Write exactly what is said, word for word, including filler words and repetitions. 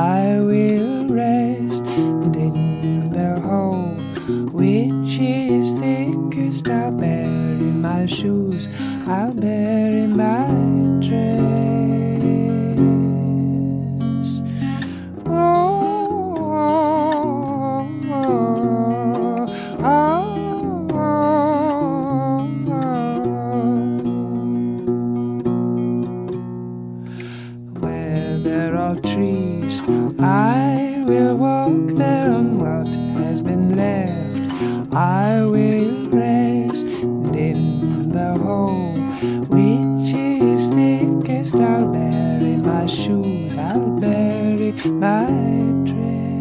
I will rest, and in the hole which is thickest I'll bury my shoes, I'll bury my dress. Oh, oh, oh, oh, oh. Where there are trees, I will walk there on what has been left. I will rest, and in the hole which is thickest I'll bury my shoes, I'll bury my dress.